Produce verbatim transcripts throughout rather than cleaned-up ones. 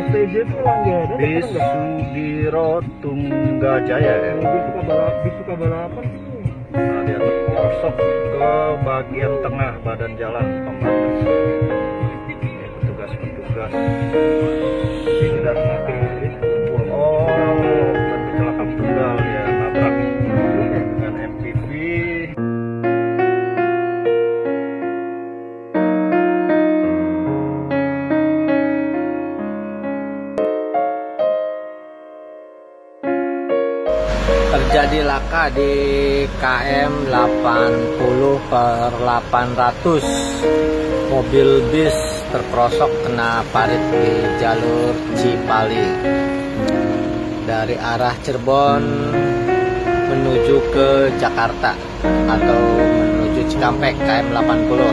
P J itu langganan. Bis Sudiro Tunggajaya ya. Bis suka balap, bis suka balapan sih. Nah, dia terpelosok ke bagian tengah badan jalan pembatas. Ini petugas-petugas. Ini dari mobil. Oh, kecelakaan tunggal ya, nabrak dengan M P V. Terjadi laka di K M delapan puluh per delapan ratus. Mobil bis terperosok kena parit di jalur Cipali dari arah Cirebon menuju ke Jakarta atau menuju Cikampek K M delapan puluh.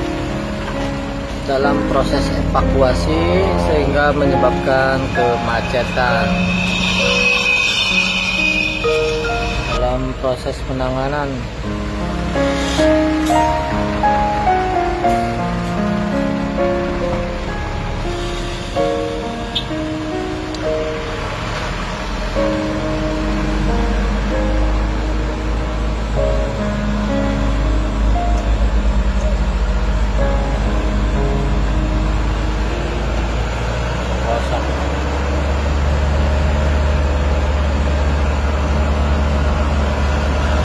Dalam proses evakuasi sehingga menyebabkan kemacetan. Dalam proses penanganan